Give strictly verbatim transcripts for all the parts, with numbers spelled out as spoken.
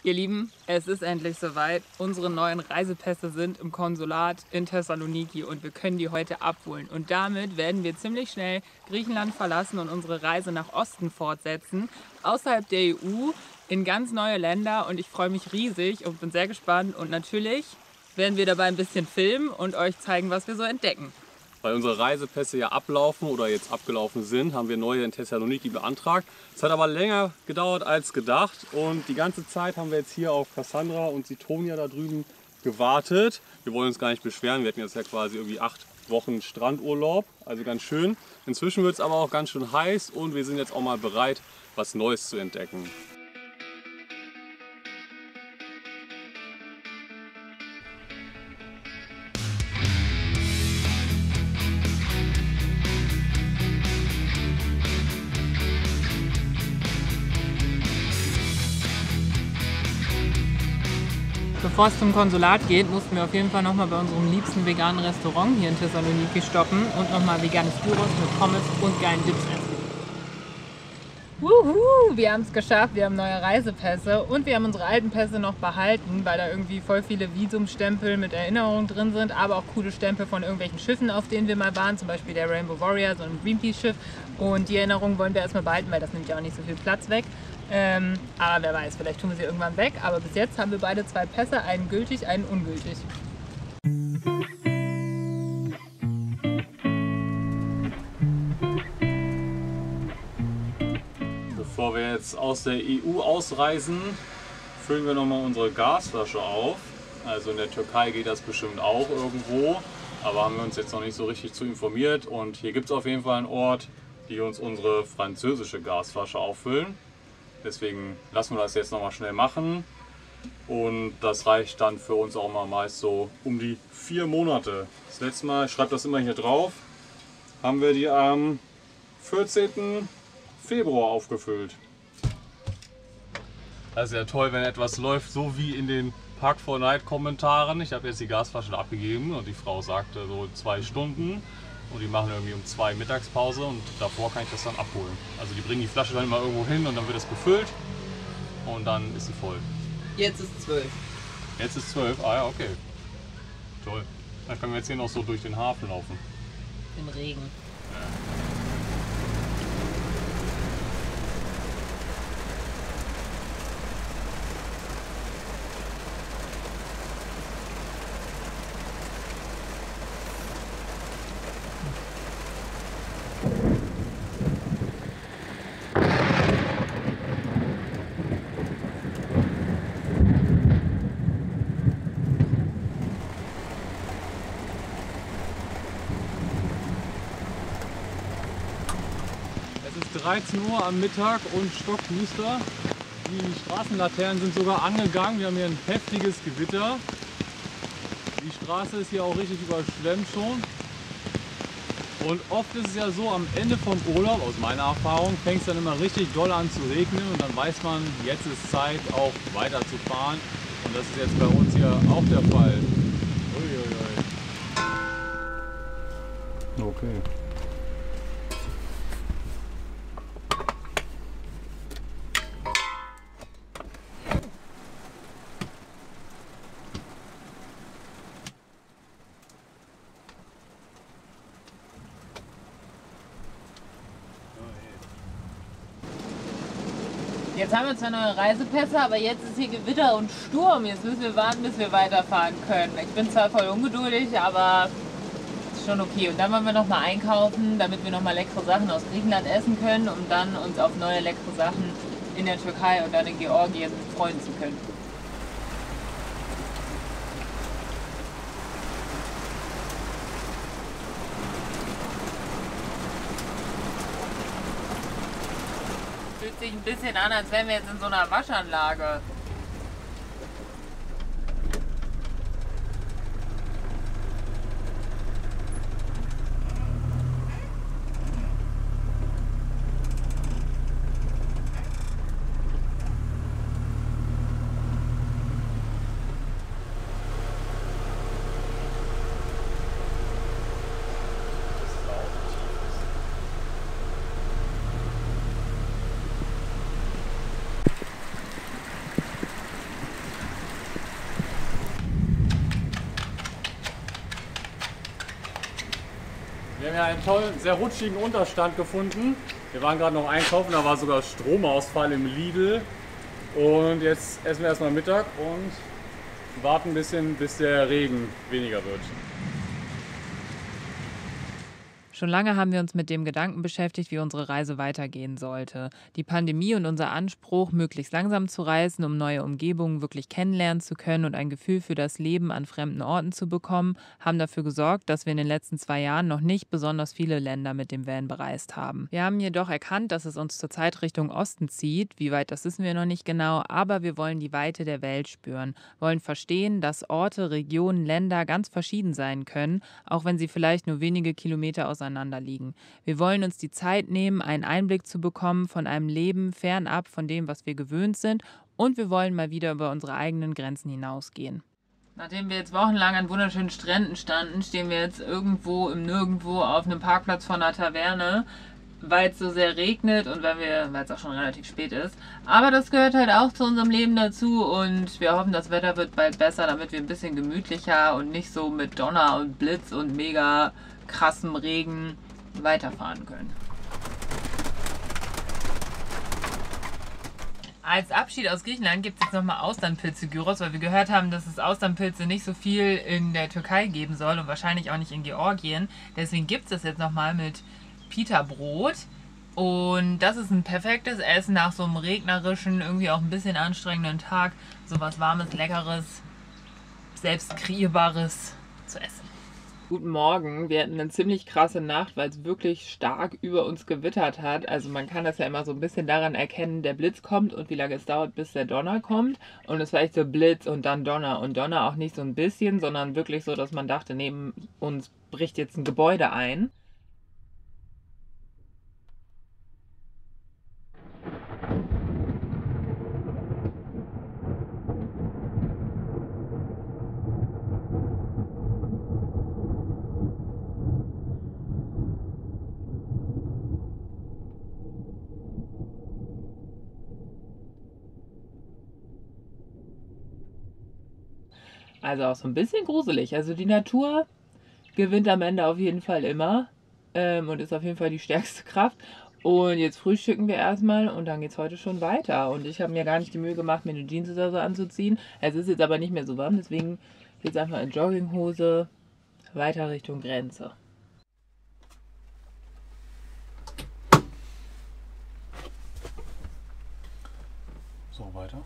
Ihr Lieben, es ist endlich soweit. Unsere neuen Reisepässe sind im Konsulat in Thessaloniki und wir können die heute abholen. Und damit werden wir ziemlich schnell Griechenland verlassen und unsere Reise nach Osten fortsetzen, außerhalb der E U, in ganz neue Länder. Und ich freue mich riesig und bin sehr gespannt. Und natürlich werden wir dabei ein bisschen filmen und euch zeigen, was wir so entdecken. Weil unsere Reisepässe ja ablaufen oder jetzt abgelaufen sind, haben wir neue in Thessaloniki beantragt. Es hat aber länger gedauert als gedacht und die ganze Zeit haben wir jetzt hier auf Cassandra und Sitonia da drüben gewartet. Wir wollen uns gar nicht beschweren, wir hatten jetzt ja quasi irgendwie acht Wochen Strandurlaub, also ganz schön. Inzwischen wird es aber auch ganz schön heiß und wir sind jetzt auch mal bereit, was Neues zu entdecken. Bevor es zum Konsulat geht, mussten wir auf jeden Fall nochmal bei unserem liebsten veganen Restaurant hier in Thessaloniki stoppen und nochmal veganes Gyros mit Pommes und geilen Dips essen. Wuhu, wir haben es geschafft, wir haben neue Reisepässe und wir haben unsere alten Pässe noch behalten, weil da irgendwie voll viele Visumstempel mit Erinnerungen drin sind, aber auch coole Stempel von irgendwelchen Schiffen, auf denen wir mal waren, zum Beispiel der Rainbow Warrior, so ein Greenpeace-Schiff, und die Erinnerungen wollen wir erstmal behalten, weil das nimmt ja auch nicht so viel Platz weg. Ähm, aber wer weiß, vielleicht tun wir sie irgendwann weg, aber bis jetzt haben wir beide zwei Pässe, einen gültig, einen ungültig. Bevor wir jetzt aus der E U ausreisen, füllen wir nochmal unsere Gasflasche auf. Also in der Türkei geht das bestimmt auch irgendwo, aber haben wir uns jetzt noch nicht so richtig zu informiert. Und hier gibt es auf jeden Fall einen Ort, die uns unsere französische Gasflasche auffüllen. Deswegen lassen wir das jetzt nochmal schnell machen. Und das reicht dann für uns auch mal meist so um die vier Monate. Das letzte Mal, ich schreibe das immer hier drauf, haben wir die am vierzehnten Februar aufgefüllt. Das ist ja toll, wenn etwas läuft, so wie in den Park four Night Kommentaren. Ich habe jetzt die Gasflasche abgegeben und die Frau sagte so zwei Stunden. Und die machen irgendwie um zwei Mittagspause und davor kann ich das dann abholen. Also die bringen die Flasche dann immer irgendwo hin und dann wird es befüllt und dann ist sie voll. Jetzt ist zwölf. Jetzt ist zwölf? Ah ja, okay. Toll. Dann können wir jetzt hier noch so durch den Hafen laufen. Im Regen. Ja. dreizehn Uhr am Mittag und stockduster. Die Straßenlaternen sind sogar angegangen. Wir haben hier ein heftiges Gewitter. Die Straße ist hier auch richtig überschwemmt schon. Und oft ist es ja so, am Ende vom Urlaub, aus meiner Erfahrung, fängt es dann immer richtig doll an zu regnen und dann weiß man, jetzt ist Zeit auch weiterzufahren. Und das ist jetzt bei uns hier auch der Fall. Uiuiui. Okay. Jetzt haben wir zwar neue Reisepässe, aber jetzt ist hier Gewitter und Sturm. Jetzt müssen wir warten, bis wir weiterfahren können. Ich bin zwar voll ungeduldig, aber ist schon okay. Und dann wollen wir noch mal einkaufen, damit wir noch mal leckere Sachen aus Griechenland essen können, um dann uns auf neue leckere Sachen in der Türkei und dann in Georgien freuen zu können. Fühlt sich ein bisschen an, als wären wir jetzt in so einer Waschanlage. Wir haben ja einen tollen, sehr rutschigen Unterstand gefunden. Wir waren gerade noch einkaufen, da war sogar Stromausfall im Lidl. Und jetzt essen wir erstmal Mittag und warten ein bisschen, bis der Regen weniger wird. Schon lange haben wir uns mit dem Gedanken beschäftigt, wie unsere Reise weitergehen sollte. Die Pandemie und unser Anspruch, möglichst langsam zu reisen, um neue Umgebungen wirklich kennenlernen zu können und ein Gefühl für das Leben an fremden Orten zu bekommen, haben dafür gesorgt, dass wir in den letzten zwei Jahren noch nicht besonders viele Länder mit dem Van bereist haben. Wir haben jedoch erkannt, dass es uns zurzeit Richtung Osten zieht. Wie weit, das wissen wir noch nicht genau, aber wir wollen die Weite der Welt spüren, wollen verstehen, dass Orte, Regionen, Länder ganz verschieden sein können, auch wenn sie vielleicht nur wenige Kilometer auseinander liegen. Wir wollen uns die Zeit nehmen, einen Einblick zu bekommen von einem Leben fernab von dem, was wir gewöhnt sind, und wir wollen mal wieder über unsere eigenen Grenzen hinausgehen. Nachdem wir jetzt wochenlang an wunderschönen Stränden standen, stehen wir jetzt irgendwo im Nirgendwo auf einem Parkplatz vor einer Taverne, weil es so sehr regnet und weil wir, weil es auch schon relativ spät ist. Aber das gehört halt auch zu unserem Leben dazu und wir hoffen, das Wetter wird bald besser, damit wir ein bisschen gemütlicher und nicht so mit Donner und Blitz und mega krassem Regen weiterfahren können. Als Abschied aus Griechenland gibt es jetzt nochmal Austernpilze-Gyros, weil wir gehört haben, dass es Austernpilze nicht so viel in der Türkei geben soll und wahrscheinlich auch nicht in Georgien. Deswegen gibt es das jetzt nochmal mit Pita-Brot. Und das ist ein perfektes Essen nach so einem regnerischen, irgendwie auch ein bisschen anstrengenden Tag. So was Warmes, Leckeres, selbst kreierbares zu essen. Guten Morgen. Wir hatten eine ziemlich krasse Nacht, weil es wirklich stark über uns gewittert hat. Also man kann das ja immer so ein bisschen daran erkennen, der Blitz kommt und wie lange es dauert, bis der Donner kommt. Und es war echt so Blitz und dann Donner. Und Donner auch nicht so ein bisschen, sondern wirklich so, dass man dachte, neben uns bricht jetzt ein Gebäude ein. Also auch so ein bisschen gruselig. Also die Natur gewinnt am Ende auf jeden Fall immer ähm, und ist auf jeden Fall die stärkste Kraft. Und jetzt frühstücken wir erstmal und dann geht es heute schon weiter. Und ich habe mir gar nicht die Mühe gemacht, mir eine Jeans oder so anzuziehen. Es ist jetzt aber nicht mehr so warm, deswegen geht es einfach in Jogginghose weiter Richtung Grenze. So, weiter.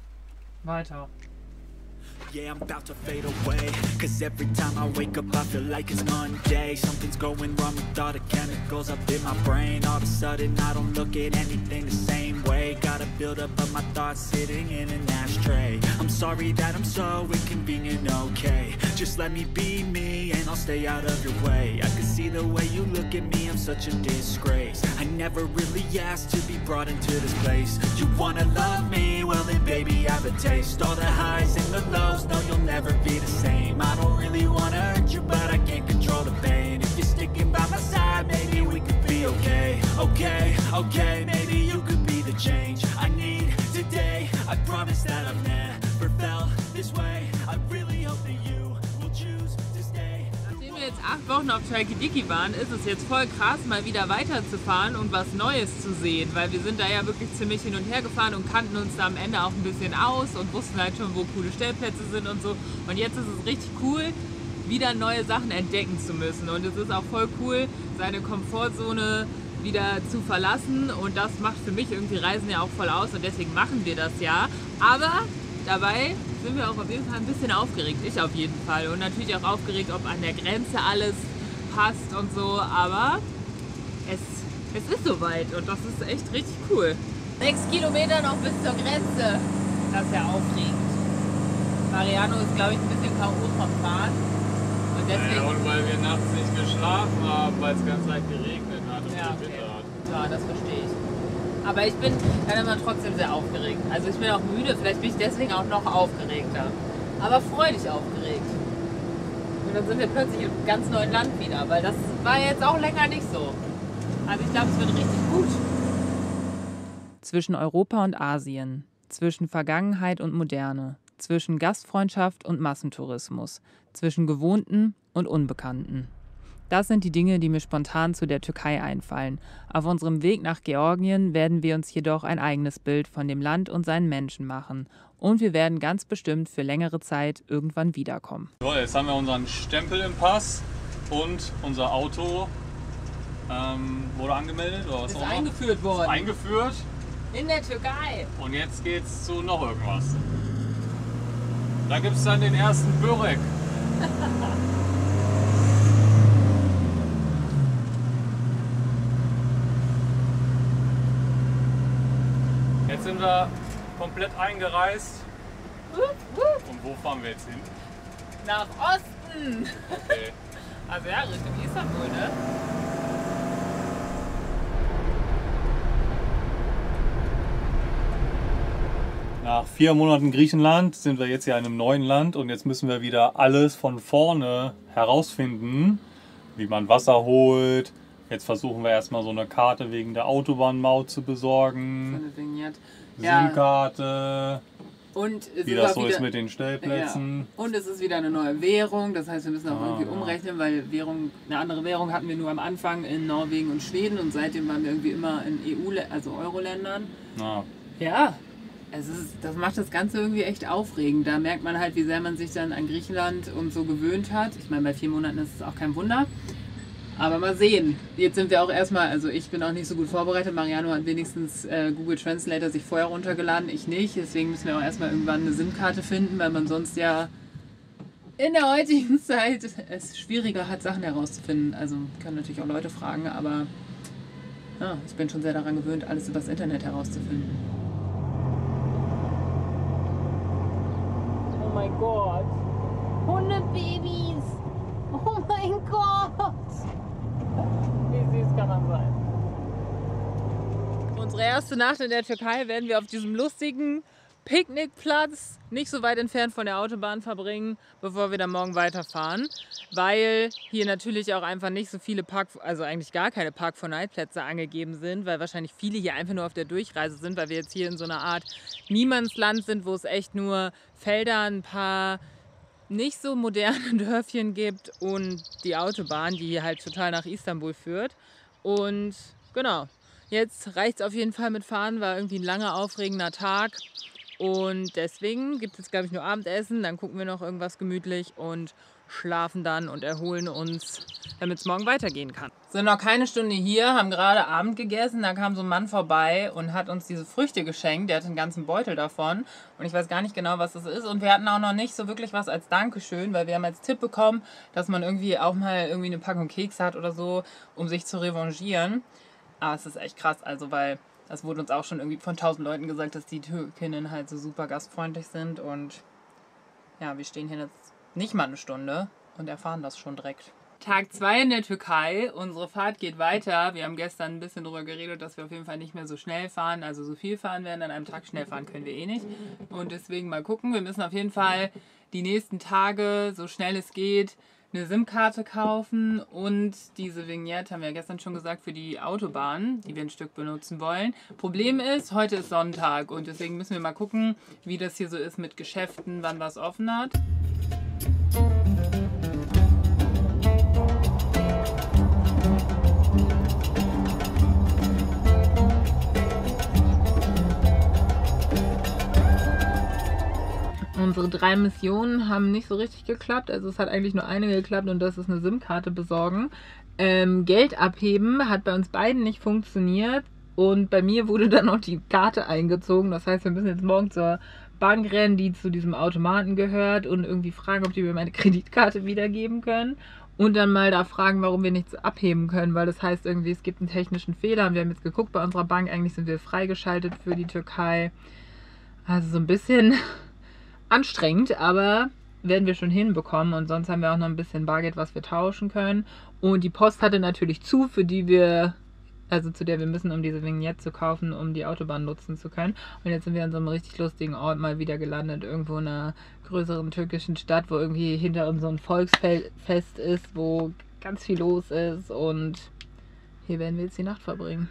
Weiter. Yeah, I'm about to fade away. Cause every time I wake up I feel like it's Monday. Something's going wrong with all the chemicals up in my brain. All of a sudden I don't look at anything the same way. Gotta build up of my thoughts sitting in an ashtray. I'm sorry that I'm so inconvenient, okay. Just let me be me and I'll stay out of your way. I can see the way you look at me, I'm such a disgrace. I never really asked to be brought into this place. You wanna love me? Well then baby I have a taste. All the highs and the lows, no you'll never be the same. I don't really wanna hurt you but I can't control the pain. If you're sticking by my side maybe we could be okay. Okay, okay, maybe you could be the change I need today. I promise that I've never felt this way. I really hope that you will choose to stay. Nachdem wir jetzt acht Wochen auf Chalkidiki waren, ist es jetzt voll krass, mal wieder weiterzufahren und was Neues zu sehen, weil wir sind da ja wirklich ziemlich hin und her gefahren und kannten uns da am Ende auch ein bisschen aus und wussten halt schon, wo coole Stellplätze sind und so. Und jetzt ist es richtig cool, wieder neue Sachen entdecken zu müssen. Und es ist auch voll cool, seine Komfortzone wieder zu verlassen. Und das macht für mich irgendwie Reisen ja auch voll aus und deswegen machen wir das ja. Aber dabei sind wir auch auf jeden Fall ein bisschen aufgeregt. Ich auf jeden Fall. Und natürlich auch aufgeregt, ob an der Grenze alles passt und so. Aber es, es ist soweit und das ist echt richtig cool. Sechs Kilometer noch bis zur Grenze. Das ist ja aufregend. Mariano ist, glaube ich, ein bisschen K O vom Fahren. Und deswegen... Ja, und weil wir nachts nicht geschlafen haben, weil es ganz leicht geregnet hat und Ja, gewittert okay. hat. Ja, das verstehe ich. Aber ich bin dann immer trotzdem sehr aufgeregt. Also ich bin auch müde, vielleicht bin ich deswegen auch noch aufgeregter. Aber freudig aufgeregt. Und dann sind wir plötzlich im ganz neuen Land wieder, weil das war jetzt auch länger nicht so. Also ich glaube, es wird richtig gut. Zwischen Europa und Asien, zwischen Vergangenheit und Moderne, zwischen Gastfreundschaft und Massentourismus, zwischen Gewohnten und Unbekannten. Das sind die Dinge, die mir spontan zu der Türkei einfallen. Auf unserem Weg nach Georgien werden wir uns jedoch ein eigenes Bild von dem Land und seinen Menschen machen. Und wir werden ganz bestimmt für längere Zeit irgendwann wiederkommen. So, jetzt haben wir unseren Stempel im Pass und unser Auto ähm, wurde angemeldet. Oder was Ist auch immer. eingeführt worden. Ist eingeführt. In der Türkei. Und jetzt geht's zu noch irgendwas. Da gibt es dann den ersten Börek. Jetzt sind wir komplett eingereist. Und wo fahren wir jetzt hin? Nach Osten. Okay. Also ja, Richtung Istanbul, ne? Nach vier Monaten Griechenland sind wir jetzt hier in einem neuen Land und jetzt müssen wir wieder alles von vorne herausfinden, wie man Wasser holt. Jetzt versuchen wir erstmal so eine Karte wegen der Autobahnmaut zu besorgen. So eine Vignette. Ja. SIM-Karte, Und es wie ist das auch so wieder, ist mit den Stellplätzen. Ja. Und es ist wieder eine neue Währung, das heißt, wir müssen auch Ah, irgendwie ja. umrechnen, weil Währung, eine andere Währung hatten wir nur am Anfang in Norwegen und Schweden und seitdem waren wir irgendwie immer in E U, also Euro-Ländern. Ja. Ja, es ist, das macht das Ganze irgendwie echt aufregend. Da merkt man halt, wie sehr man sich dann an Griechenland und so gewöhnt hat. Ich meine, bei vier Monaten ist es auch kein Wunder. Aber mal sehen. Jetzt sind wir auch erstmal, also ich bin auch nicht so gut vorbereitet. Mariano hat wenigstens äh, Google Translator sich vorher runtergeladen, ich nicht. Deswegen müssen wir auch erstmal irgendwann eine SIM-Karte finden, weil man sonst ja in der heutigen Zeit es schwieriger hat, Sachen herauszufinden. Also können natürlich auch Leute fragen, aber ja, ich bin schon sehr daran gewöhnt, alles übers Internet herauszufinden. Oh mein Gott. Hundebabys. Oh mein Gott. Wie süß kann man sein. Unsere erste Nacht in der Türkei werden wir auf diesem lustigen Picknickplatz, nicht so weit entfernt von der Autobahn, verbringen, bevor wir dann morgen weiterfahren. Weil hier natürlich auch einfach nicht so viele Park, also eigentlich gar keine Park-for-Night-Plätze angegeben sind, weil wahrscheinlich viele hier einfach nur auf der Durchreise sind, weil wir jetzt hier in so einer Art Niemandsland sind, wo es echt nur Felder, ein paar nicht so moderne Dörfchen gibt und die Autobahn, die hier halt total nach Istanbul führt. Und genau, jetzt reicht es auf jeden Fall mit Fahren, war irgendwie ein langer, aufregender Tag. Und deswegen gibt es jetzt, glaube ich, nur Abendessen, dann gucken wir noch irgendwas gemütlich und schlafen dann und erholen uns, damit es morgen weitergehen kann. Sind noch keine Stunde hier, haben gerade Abend gegessen, da kam so ein Mann vorbei und hat uns diese Früchte geschenkt, der hat einen ganzen Beutel davon und ich weiß gar nicht genau, was das ist und wir hatten auch noch nicht so wirklich was als Dankeschön, weil wir haben als Tipp bekommen, dass man irgendwie auch mal irgendwie eine Packung Kekse hat oder so, um sich zu revanchieren. Aber es ist echt krass, also weil das wurde uns auch schon irgendwie von tausend Leuten gesagt, dass die Türkinnen halt so super gastfreundlich sind und ja, wir stehen hier jetzt nicht mal eine Stunde und erfahren das schon direkt. Tag zwei in der Türkei, unsere Fahrt geht weiter. Wir haben gestern ein bisschen darüber geredet, dass wir auf jeden Fall nicht mehr so schnell fahren, also so viel fahren werden an einem Tag. Schnell fahren können wir eh nicht und deswegen mal gucken. Wir müssen auf jeden Fall die nächsten Tage, so schnell es geht, eine SIM-Karte kaufen und diese Vignette, haben wir ja gestern schon gesagt, für die Autobahn, die wir ein Stück benutzen wollen. Problem ist, heute ist Sonntag und deswegen müssen wir mal gucken, wie das hier so ist mit Geschäften, wann was offen hat. Unsere drei Missionen haben nicht so richtig geklappt. Also es hat eigentlich nur eine geklappt und das ist eine SIM-Karte besorgen. Ähm, Geld abheben hat bei uns beiden nicht funktioniert und bei mir wurde dann auch die Karte eingezogen. Das heißt, wir müssen jetzt morgen zur Bank rennen, die zu diesem Automaten gehört und irgendwie fragen, ob die mir meine Kreditkarte wiedergeben können. Und dann mal da fragen, warum wir nichts abheben können, weil das heißt irgendwie, es gibt einen technischen Fehler. Und wir haben jetzt geguckt bei unserer Bank, eigentlich sind wir freigeschaltet für die Türkei. Also so ein bisschen anstrengend, aber werden wir schon hinbekommen. Und sonst haben wir auch noch ein bisschen Bargeld, was wir tauschen können. Und die Post hatte natürlich zu, für die wir, also zu der wir müssen, um diese Vignette zu kaufen, um die Autobahn nutzen zu können. Und jetzt sind wir an so einem richtig lustigen Ort mal wieder gelandet, irgendwo in einer größeren türkischen Stadt, wo irgendwie hinter uns so ein Volksfest ist, wo ganz viel los ist und hier werden wir jetzt die Nacht verbringen.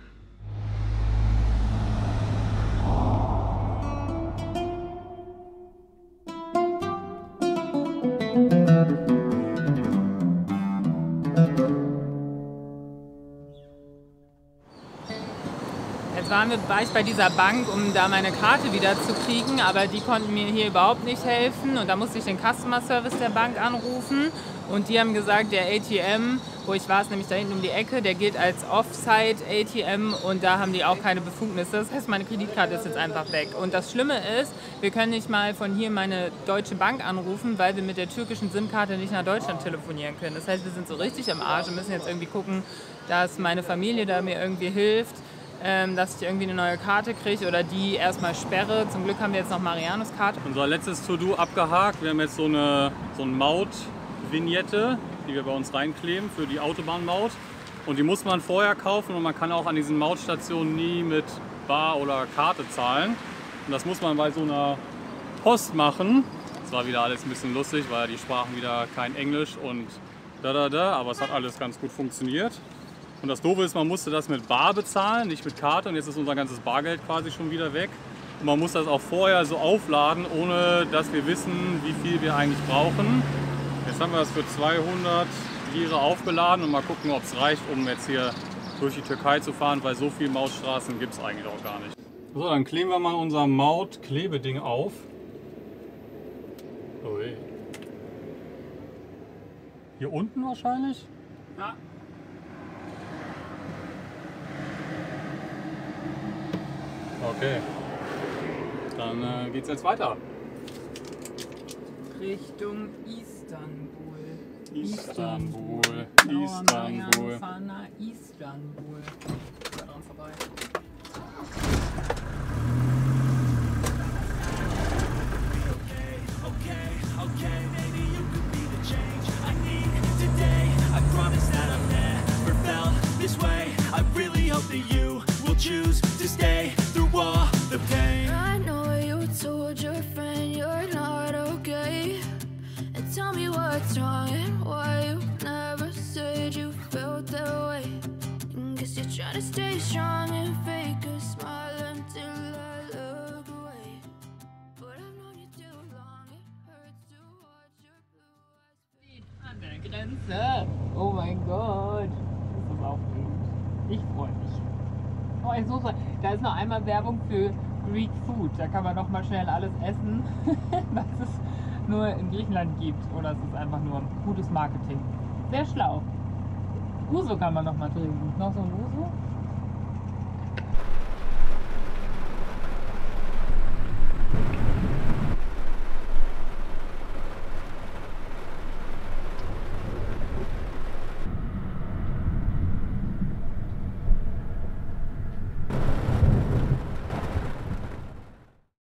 waren wir, war ich bei dieser Bank, um da meine Karte wieder zu kriegen, aber die konnten mir hier überhaupt nicht helfen und da musste ich den Customer Service der Bank anrufen und die haben gesagt, der A T M, wo ich war, ist nämlich da hinten um die Ecke, der gilt als Offsite A T M und da haben die auch keine Befugnisse. Das heißt, meine Kreditkarte ist jetzt einfach weg. Und das Schlimme ist, wir können nicht mal von hier meine deutsche Bank anrufen, weil wir mit der türkischen SIM-Karte nicht nach Deutschland telefonieren können. Das heißt, wir sind so richtig am Arsch und müssen jetzt irgendwie gucken, dass meine Familie da mir irgendwie hilft, ähm, dass ich irgendwie eine neue Karte kriege oder die erstmal sperre. Zum Glück haben wir jetzt noch Marianos Karte. Unser letztes To-Do abgehakt. Wir haben jetzt so eine, so eine Maut-Vignette, die wir bei uns reinkleben für die Autobahnmaut. Und die muss man vorher kaufen und man kann auch an diesen Mautstationen nie mit Bar oder Karte zahlen. Und das muss man bei so einer Post machen. Das war wieder alles ein bisschen lustig, weil die sprachen wieder kein Englisch und da da da, aber es hat alles ganz gut funktioniert. Und das Doofe ist, man musste das mit Bar bezahlen, nicht mit Karte. Und jetzt ist unser ganzes Bargeld quasi schon wieder weg. Und man muss das auch vorher so aufladen, ohne dass wir wissen, wie viel wir eigentlich brauchen. Jetzt haben wir das für zweihundert Lira aufgeladen und mal gucken, ob es reicht, um jetzt hier durch die Türkei zu fahren, weil so viele Mautstraßen gibt es eigentlich auch gar nicht. So, dann kleben wir mal unser Maut-Klebeding auf. Ui. Hier unten wahrscheinlich? Ja. Okay. Dann äh, geht's jetzt weiter. Richtung Istanbul. Istanbul. Istanbul. Istanbul. Wir fahren nach Istanbul. Da dran vorbei. Choose to stay through all the pain. I know you told your friend you're not okay, and tell me what's wrong and why you never said you felt that way. And guess you're trying to stay strong and fake a smile until I look away. But I've known you too long, it hurts to watch your blue eyes. An der Grenze. Oh mein Gott. Das ist aufregend. Ich freue mich. Oh, ich suche. Da ist noch einmal Werbung für Greek Food. Da kann man noch mal schnell alles essen, was es nur in Griechenland gibt. Oder es ist einfach nur gutes Marketing. Sehr schlau. Uso kann man noch mal trinken. Noch so ein Uso?